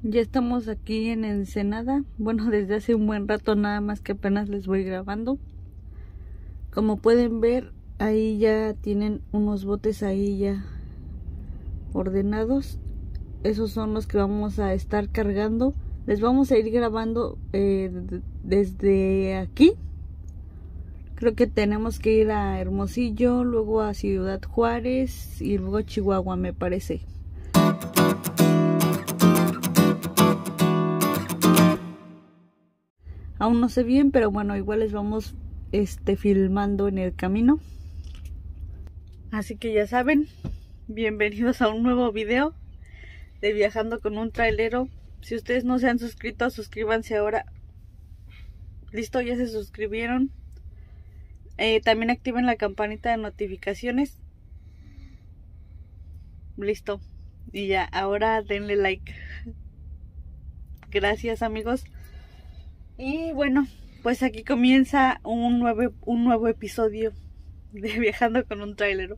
Ya estamos aquí en Ensenada. Bueno, desde hace un buen rato, nada más que apenas les voy grabando. Como pueden ver, ahí ya tienen unos botes ahí ya ordenados. Esos son los que vamos a estar cargando. Les vamos a ir grabando desde aquí. Creo que tenemos que ir a Hermosillo, luego a Ciudad Juárez y luego a Chihuahua, me parece. Aún no sé bien, pero bueno, igual les vamos filmando en el camino. Así que ya saben, bienvenidos a un nuevo video de Viajando con un Trailero. Si ustedes no se han suscrito, suscríbanse ahora. Listo, ya se suscribieron. También activen la campanita de notificaciones. Listo. Y ya, ahora denle like. Gracias, amigos. Y bueno, pues aquí comienza un nuevo episodio de Viajando con un Trailero.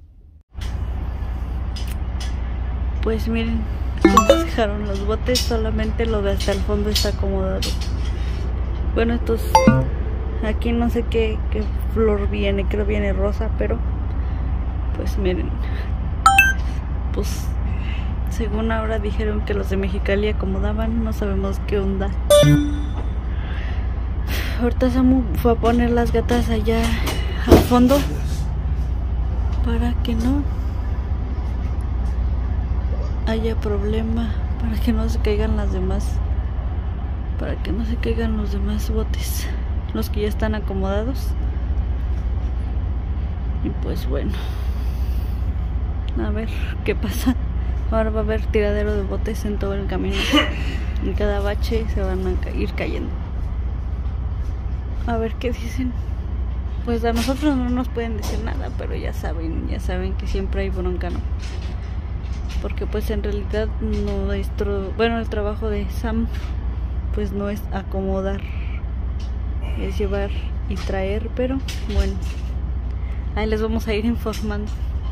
Pues miren cómo dejaron los botes, solamente lo de hasta el fondo está acomodado. Bueno, estos aquí no sé qué flor viene, creo viene rosa, pero pues miren, pues según ahora dijeron que los de Mexicali acomodaban, no sabemos qué onda. Ahorita Samu fue a poner las gatas allá al fondo para que no haya problema, para que no se caigan las demás, para que no se caigan los demás botes, los que ya están acomodados. Y pues bueno, a ver qué pasa. Ahora va a haber tiradero de botes en todo el camino. En cada bache se van a ir cayendo. A ver qué dicen. Pues a nosotros no nos pueden decir nada, pero ya saben que siempre hay bronca, ¿no? Porque pues en realidad el trabajo de Sam pues no es acomodar, es llevar y traer, pero bueno, ahí les vamos a ir informando.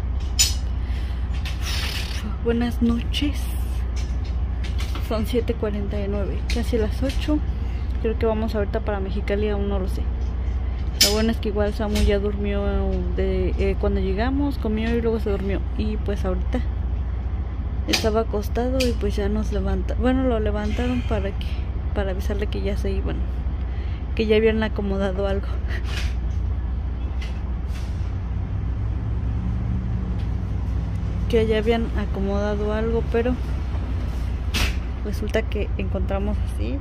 Buenas noches. Son 7:49, casi las 8. Creo que vamos ahorita para Mexicali, aún no lo sé. Lo bueno es que igual Samu ya durmió cuando llegamos, comió y luego se durmió. Y pues ahorita estaba acostado y pues ya nos levanta. Bueno, lo levantaron para avisarle que ya se iban, que ya habían acomodado algo. Que ya habían acomodado algo, pero resulta que encontramos así.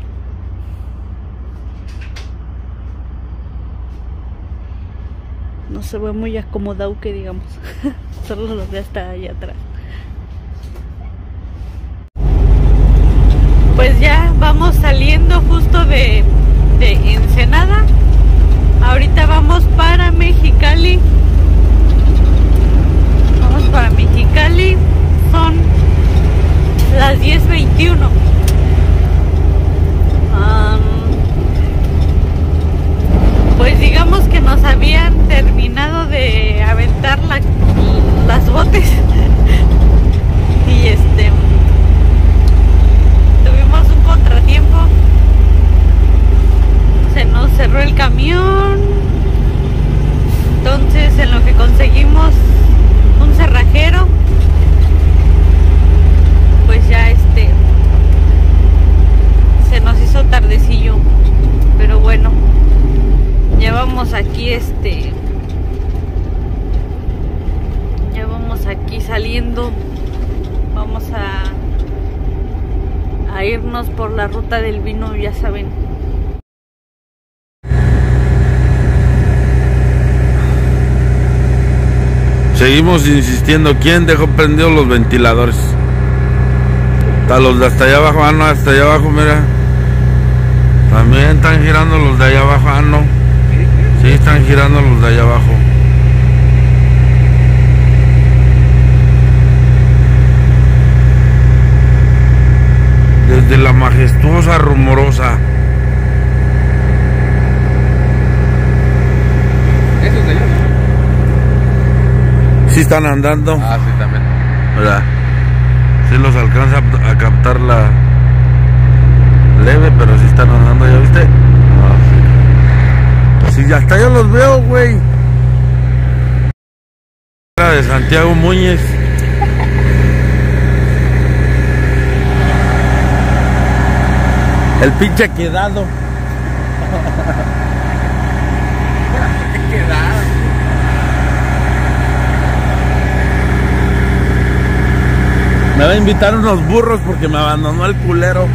No se ve muy acomodado, que digamos. Solo los ve hasta allá atrás. Pues ya vamos saliendo justo de Ensenada. Ahorita vamos para Mexicali. Vamos para Mexicali. Son las 10:21. Pues digamos que nos habían terminado de aventar las botes. Y tuvimos un contratiempo. Se nos cerró el camión. Entonces en lo que conseguimos un cerrajero, pues ya se nos hizo tardecillo. Pero bueno, ya vamos aquí ya vamos aquí saliendo. Vamos a irnos por la ruta del vino, ya saben. Seguimos insistiendo. ¿Quién dejó prendidos los ventiladores? Hasta los de hasta allá abajo. Ah, no, hasta allá abajo, mira. También están girando los de allá abajo. Ah, no. Sí, están girando los de allá abajo. Desde la majestuosa Rumorosa. ¿Esos de ellos? Sí están andando. Ah, sí, también. ¿Verdad? Sí los alcanza a captar la leve, pero sí están andando, ¿ya viste? Sí, hasta yo los veo, güey. De Santiago Muñez. El pinche quedado. Me va a invitar unos burros porque me abandonó el culero.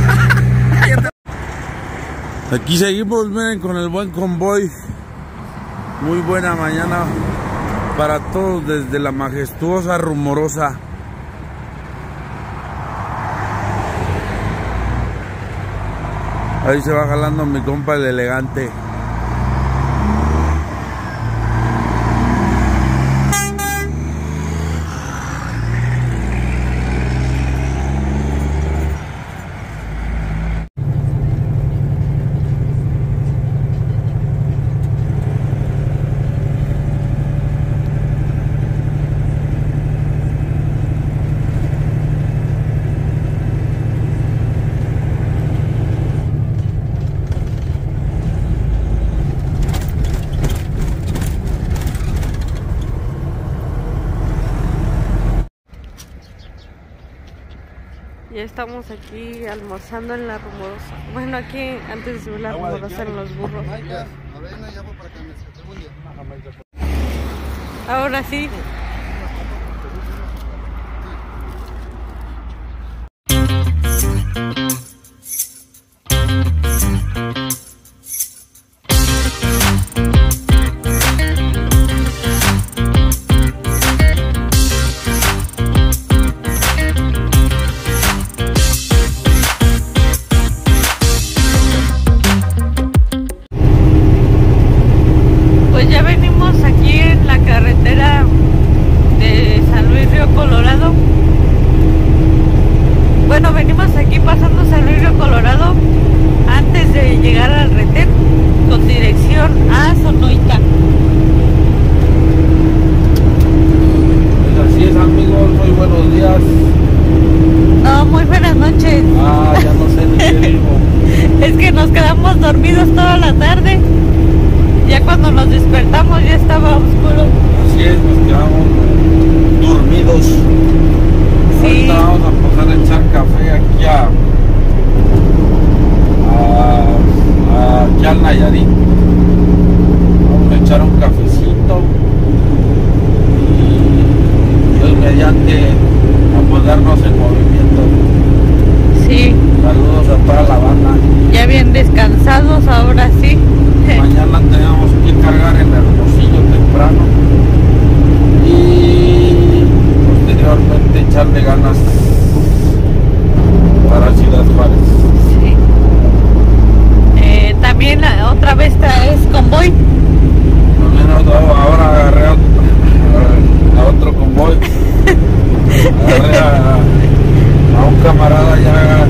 Aquí seguimos, miren, con el buen convoy. Muy buena mañana para todos desde la majestuosa Rumorosa. Ahí se va jalando mi compa el elegante. Ya estamos aquí almorzando en la Rumorosa. Bueno, aquí antes de subir la Rumorosa en los burros. Ahora sí. Ya venimos aquí en la carretera de San Luis Río Colorado. Bueno, venimos aquí pasando San Luis Río Colorado antes de llegar al retén con dirección a Sonoita. Pues así es, amigos, muy buenos días. No, muy buenas noches. Ya no sé ni qué digo. Es que nos quedamos dormidos toda la tarde. Ya cuando nos despertamos ya estaba oscuro. Así es, nos quedamos dormidos. Sí. Ahorita vamos a pasar a echar café aquí aquí al Nayarit. Vamos a echar un cafecito y Dios mediante a ponernos en movimiento. Sí. Saludos a toda la banda. Ya bien descansados, ahora sí. Mañana tenemos que cargar en Hermosillo temprano y posteriormente echarle ganas para Ciudad Juárez. Sí. También otra vez es convoy. Ahora agarré a otro convoy. Agarré a un camarada ya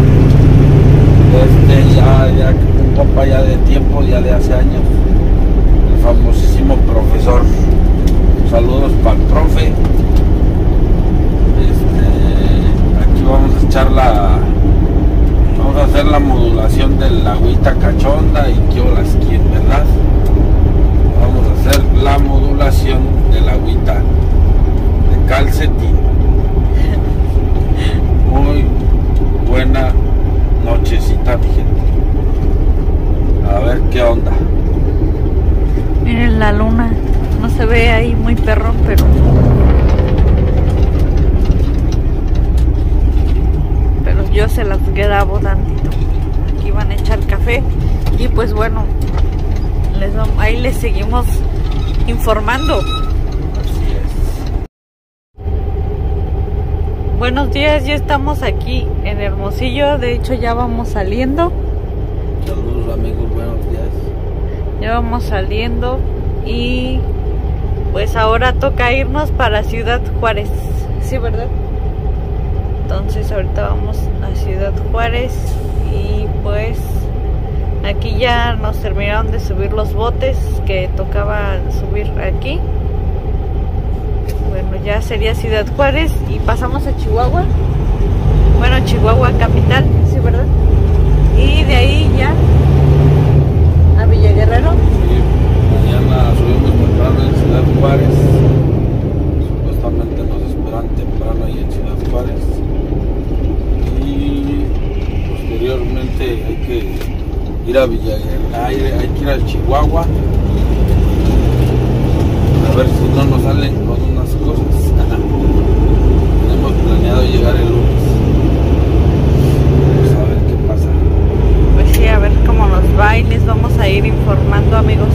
un compa ya de tiempo, ya de hace años, el famosísimo profesor. Saludos para el profe. Aquí vamos a echar vamos a hacer la modulación de la agüita cachonda y que las quien, ¿verdad? Vamos a hacer la modulación de la agüita de calcetín. Muy buena nochecita, mi gente. A ver qué onda. Miren la luna, no se ve ahí muy perrón, pero yo se las grabo tantito. Aquí van a echar café y pues bueno, ahí les seguimos informando. Así es. Buenos días, ya estamos aquí en Hermosillo, de hecho ya vamos saliendo. Saludos, amigos, buenos días. Ya vamos saliendo y pues ahora toca irnos para Ciudad Juárez, ¿sí, verdad? Entonces ahorita vamos a Ciudad Juárez y pues aquí ya nos terminaron de subir los botes que tocaba subir aquí. Bueno, ya sería Ciudad Juárez y pasamos a Chihuahua. Bueno, Chihuahua capital, ¿sí, verdad? Y ir a hay que ir al Chihuahua. A ver si no nos salen con unas cosas. Tenemos planeado llegar el lunes. Vamos a ver qué pasa. Pues sí, a ver cómo nos va y les vamos a ir informando, amigos.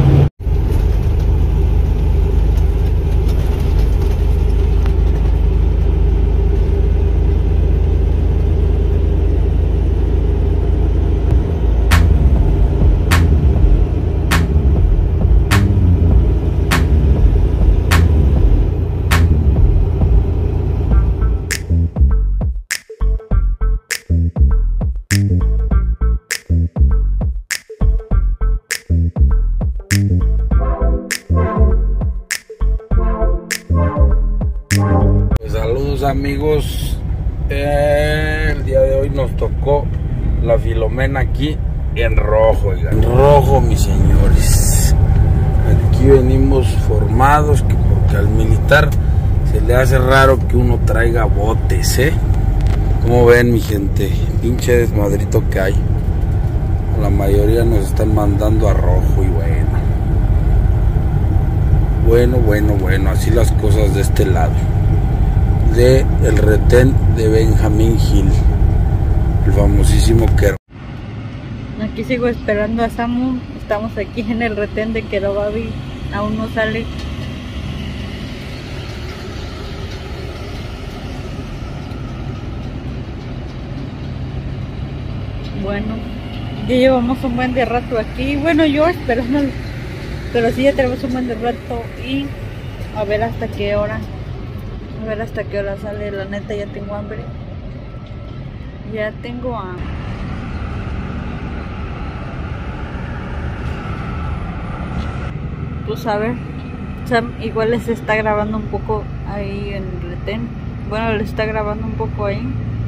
Amigos, el día de hoy nos tocó la Filomena aquí en rojo, oigan. En rojo, mis señores. Aquí venimos formados porque al militar se le hace raro que uno traiga botes, Como ven, mi gente, pinche desmadrito que hay. La mayoría nos están mandando a rojo y bueno, así las cosas de este lado. De el retén de Benjamín Gil, el famosísimo Quero. Aquí sigo esperando a Samu. Estamos aquí en el retén de Querobabi. Aún no sale. Bueno, ya llevamos un buen de rato aquí. Bueno, yo esperando, pero sí ya tenemos un buen de rato y a ver hasta qué hora. A ver hasta qué hora sale, la neta ya tengo hambre. Ya tengo hambre. Pues a ver, Sam igual les está grabando un poco ahí en el retén. Bueno, le está grabando un poco ahí.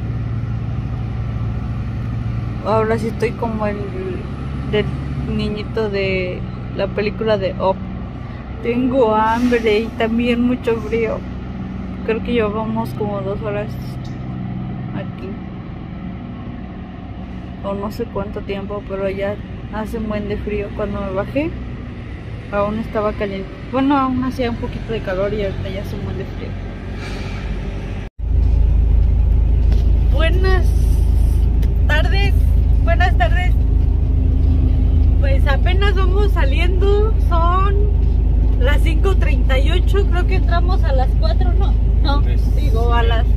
Ahora sí estoy como el del niñito de la película de Up. Tengo hambre y también mucho frío. Creo que llevamos como 2 horas aquí. O no sé cuánto tiempo, pero ya hace un buen de frío. Cuando me bajé, aún estaba caliente. Bueno, aún hacía un poquito de calor y ahorita ya hace un buen de frío. Buenas tardes. Pues apenas vamos saliendo. Son las 5:38. Creo que entramos a las 4, ¿no? No, digo a las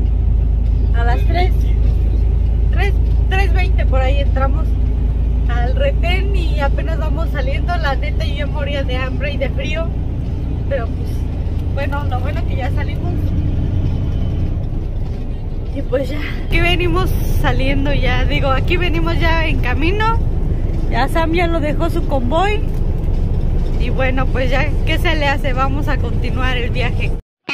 3:20 por ahí entramos al retén y apenas vamos saliendo. La neta yo ya moría de hambre y de frío, pero pues bueno, lo bueno que ya salimos. Y pues ya, aquí venimos saliendo ya, digo, aquí venimos ya en camino. Ya Sam ya lo dejó su convoy. Y bueno, pues ya, ¿qué se le hace? Vamos a continuar el viaje.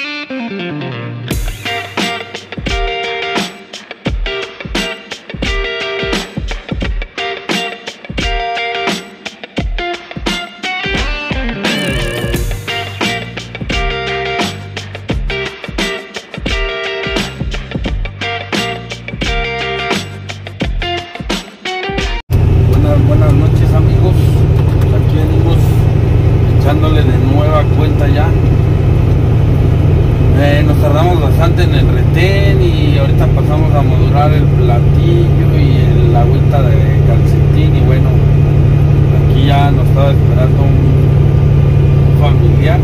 Buenas noches, amigos. Aquí venimos echándole de nueva cuenta ya. Nos tardamos bastante en el retén y ahorita pasamos a madurar el platillo y la vuelta de calcetín. Y bueno, aquí ya nos estaba esperando un familiar.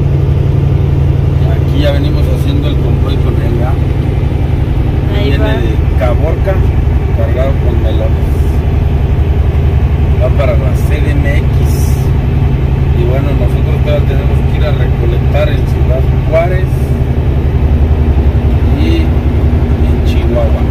Y aquí ya venimos haciendo el convoy con él, ¿ya? Ahí viene va. de Caborca, cargado con melones. Va para la CDMX. Y bueno, nosotros todavía tenemos que ir a recolectar en Ciudad Juárez y en Chihuahua.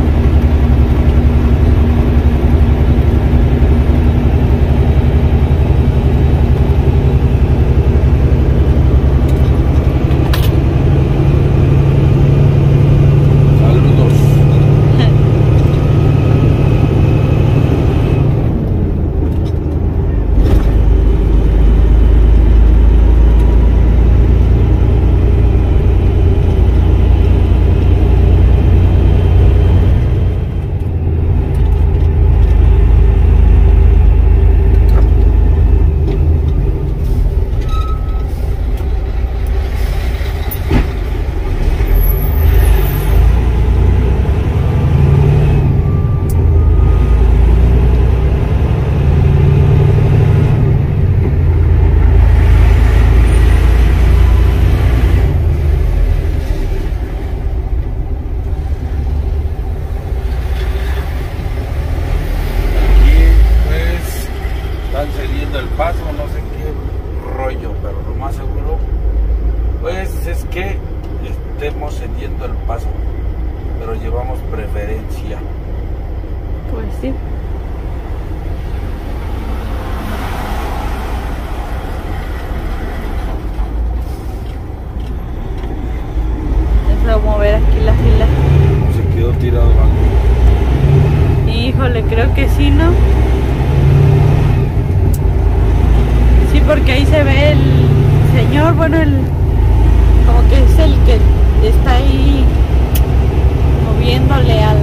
paso, no sé qué rollo, pero lo más seguro pues es que estemos cediendo el paso, pero llevamos preferencia. Pues sí. Vamos a mover aquí la fila. Se quedó tirado algo. Híjole, creo que sí, ¿no? Sí, porque ahí se ve el señor, bueno, como que es el que está ahí moviéndole al...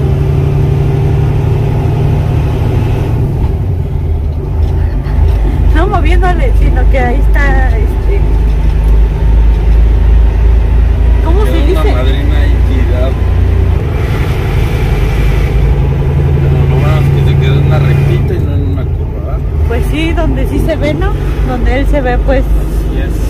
No moviéndole, sino que ahí está, ¿cómo se dice? Una madrina ahí tirada. Pero lo bueno es que se quedó en una rectita y no en una curva, ¿verdad? Pues sí, donde sí se ve, ¿no? Donde él se ve, pues... Así es.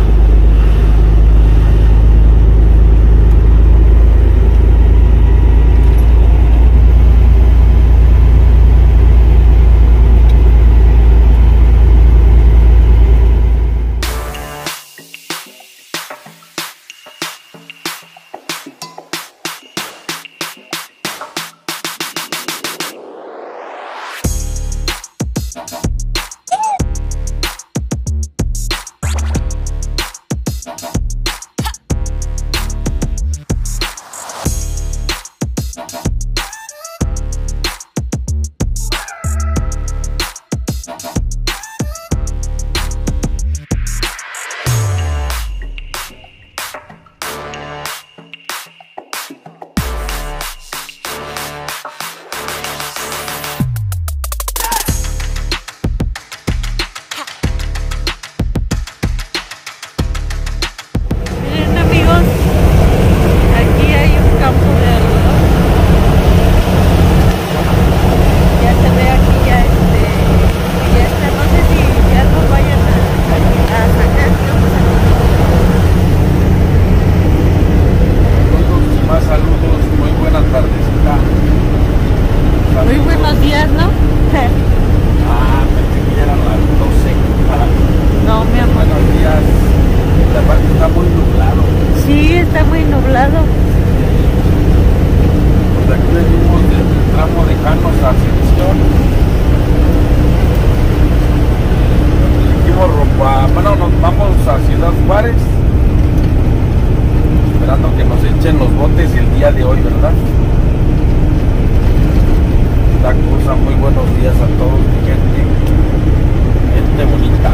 Esperando que nos echen los botes el día de hoy, ¿verdad? Da cosa, muy buenos días a todos, mi gente. Gente bonita.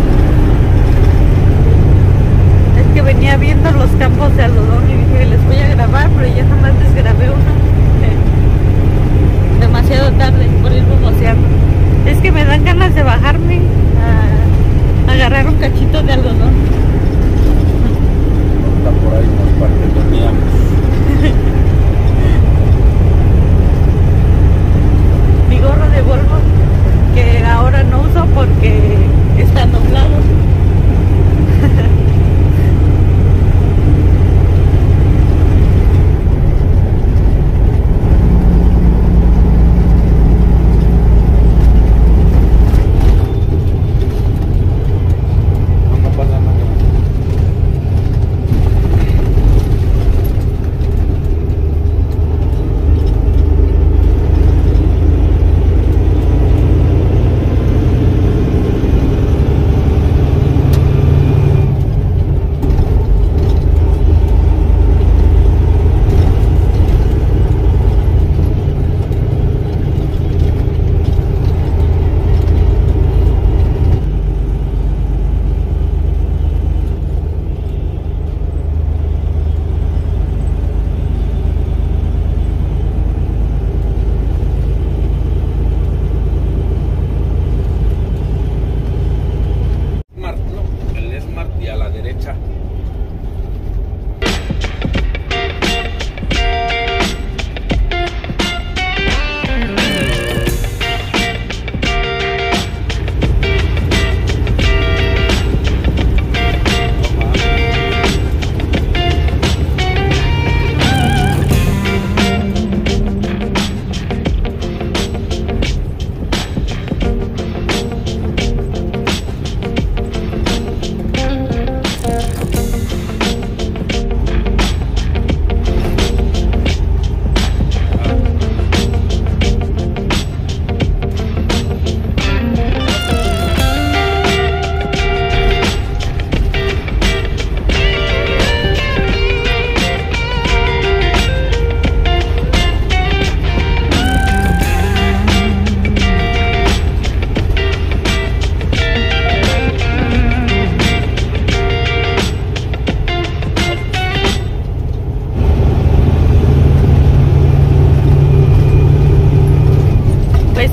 Es que venía viendo los campos de algodón y dije, les voy a grabar, pero ya jamás les grabé uno. Demasiado tarde por ir buceando. Es que me dan ganas de bajarme a agarrar un cachito de algodón. Por ahí nos parqueteamos. Mi gorro de Volvo, que ahora no uso porque está nublado.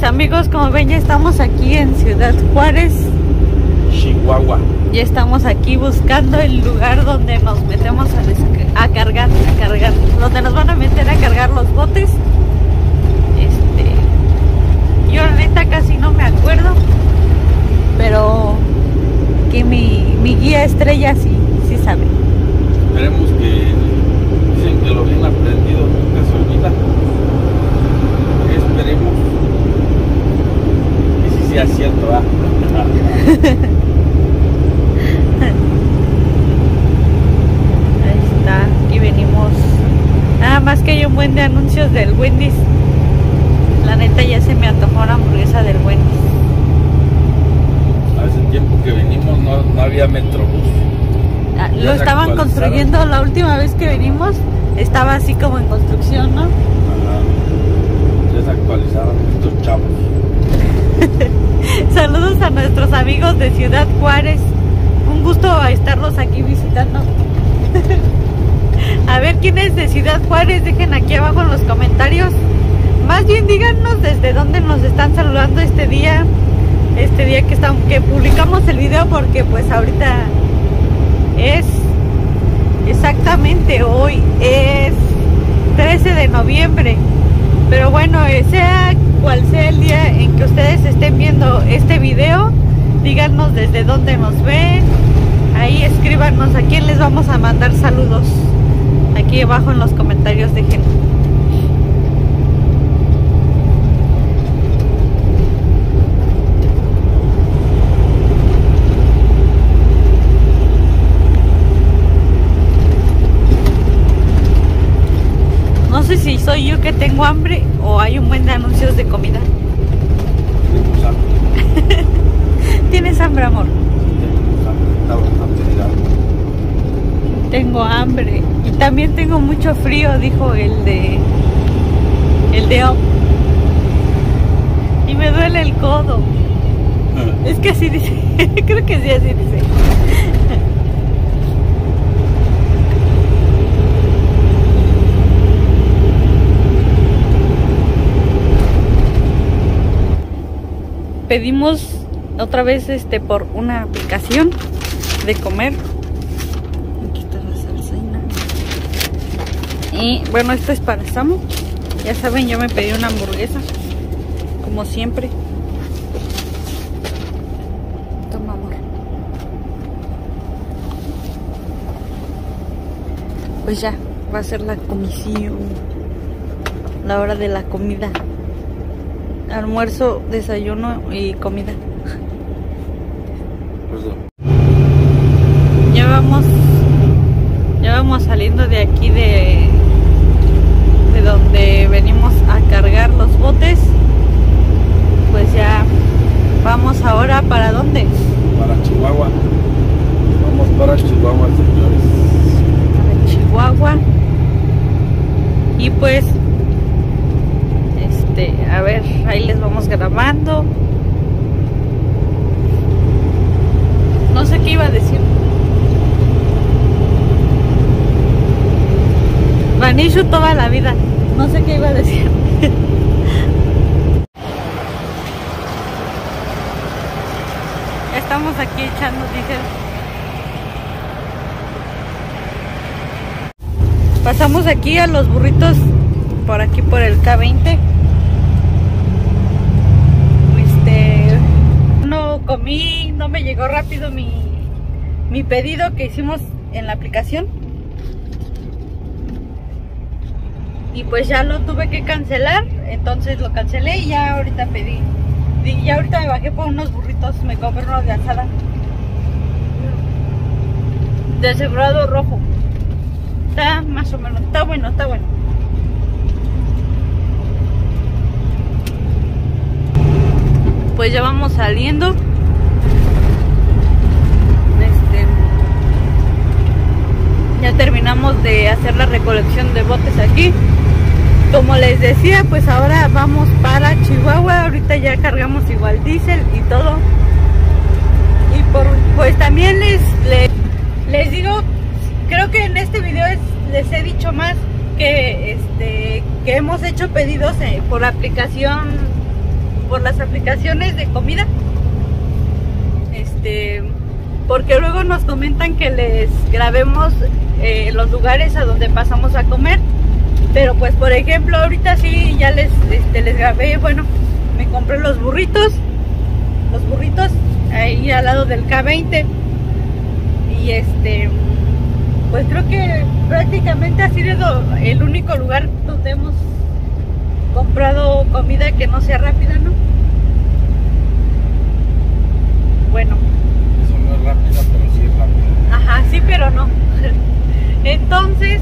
amigos, como ven, ya estamos aquí en Ciudad Juárez, Chihuahua. Ya estamos aquí buscando el lugar donde nos metemos a cargar, donde nos van a meter a cargar los botes. Yo la neta casi no me acuerdo, pero que mi guía estrella sí sabe. Esperemos que dicen que lo bien aprendido nunca se olvida. Esperemos que sí sea cierto, ¿verdad? Ahí está, aquí venimos. Nada más que hay un buen de anuncios del Wendy's. La neta ya se me antojó una hamburguesa del Wendy's. Hace tiempo que venimos no había Metrobús. Lo estaban construyendo la última vez que venimos. Estaba así como en construcción, ¿no? Ajá. Desactualizaron estos chavos. Saludos a nuestros amigos de Ciudad Juárez. Un gusto estarlos aquí visitando. A ver quién es de Ciudad Juárez, dejen aquí abajo en los comentarios. Más bien díganos desde dónde nos están saludando este día que publicamos el video, porque pues ahorita es exactamente hoy es 13 de noviembre. Pero bueno, sea cual sea el día en que ustedes estén viendo este video, díganos desde dónde nos ven. Ahí escríbanos a quién les vamos a mandar saludos. Aquí abajo en los comentarios dejen. No sé si soy yo que tengo hambre o hay un buen de anuncios de comida. Tenemos hambre. ¿Tienes hambre, amor? Tenemos hambre. Tengo hambre. Y también tengo mucho frío, dijo el de Op. Y me duele el codo. Es que así dice. Creo que sí, así dice. Pedimos otra vez por una aplicación de comer. Aquí está la salsina. Y bueno, esto es para Samu. Ya saben, yo me pedí una hamburguesa, como siempre. Toma, amor. Pues ya, va a ser la comisión. La hora de la comida. Almuerzo, desayuno y comida. Ya vamos saliendo de aquí de donde venimos a cargar los botes. Pues ya vamos ahora ¿para dónde? Para Chihuahua. Vamos para Chihuahua, señores. Para Chihuahua. Y pues a ver, ahí les vamos grabando. No sé qué iba a decir. Vanishu toda la vida. No sé qué iba a decir. Estamos aquí echando diésel. Pasamos aquí a los burritos. Por aquí por el K20. No comí, no me llegó rápido mi pedido que hicimos en la aplicación. Y pues ya lo tuve que cancelar. Entonces lo cancelé y ya ahorita pedí. Y ya ahorita me bajé por unos burritos. Me compré unos de asada. Deshebrado rojo. Está más o menos, está bueno, está bueno. Pues ya vamos saliendo. Ya terminamos de hacer la recolección de botes aquí. Como les decía, pues ahora vamos para Chihuahua. Ahorita ya cargamos igual diésel y todo. Y pues también les digo, creo que en este video les he dicho más que hemos hecho pedidos por aplicación por las aplicaciones de comida. Porque luego nos comentan que les grabemos los lugares a donde pasamos a comer. Pero pues por ejemplo ahorita sí ya les grabé, bueno, me compré los burritos ahí al lado del K20. Y pues creo que prácticamente ha sido el único lugar donde hemos comprado comida que no sea rápida, ¿no? Bueno. Eso no es rápida, pero sí es rápida. Ajá, sí, pero no. Entonces,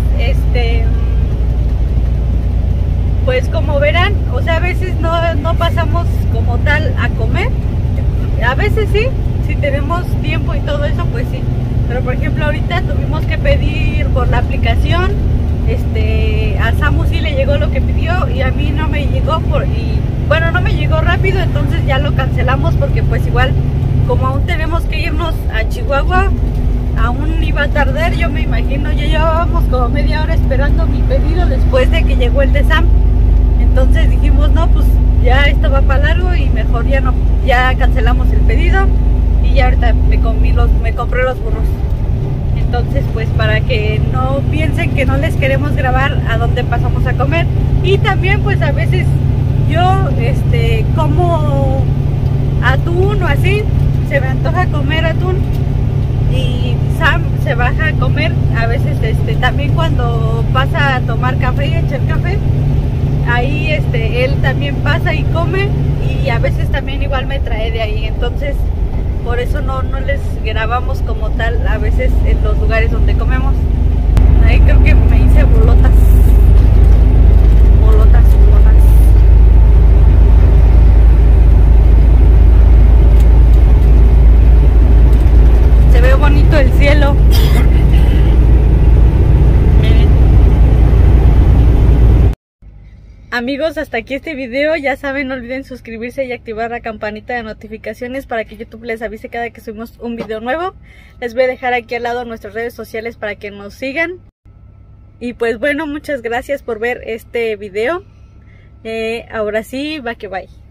pues como verán, o sea, a veces no pasamos como tal a comer. A veces sí, si tenemos tiempo y todo eso, pues sí. Pero por ejemplo ahorita tuvimos que pedir por la aplicación. A Samu sí le llegó lo que pidió y a mí no me llegó bueno, no me llegó rápido, entonces ya lo cancelamos porque pues igual como aún tenemos que irnos a Chihuahua, aún iba a tardar, yo me imagino, ya llevábamos como media hora esperando mi pedido después de que llegó el de Sam. Entonces dijimos, no, pues ya esto va para largo y mejor ya cancelamos el pedido y ya ahorita me compré los burros. Entonces pues para que no piensen que no les queremos grabar a dónde pasamos a comer. Y también pues a veces yo como atún o así, se me antoja comer atún y Sam se baja a comer a veces también cuando pasa a tomar café y echar café, ahí él también pasa y come y a veces también igual me trae de ahí. Entonces por eso no les grabamos como tal a veces en los lugares donde comemos. Ahí creo que me hice bolotas. Se ve bonito el cielo. Amigos, hasta aquí este video. Ya saben, no olviden suscribirse y activar la campanita de notificaciones para que YouTube les avise cada que subimos un video nuevo. Les voy a dejar aquí al lado nuestras redes sociales para que nos sigan. Y pues bueno, muchas gracias por ver este video. Ahora sí, va que bye.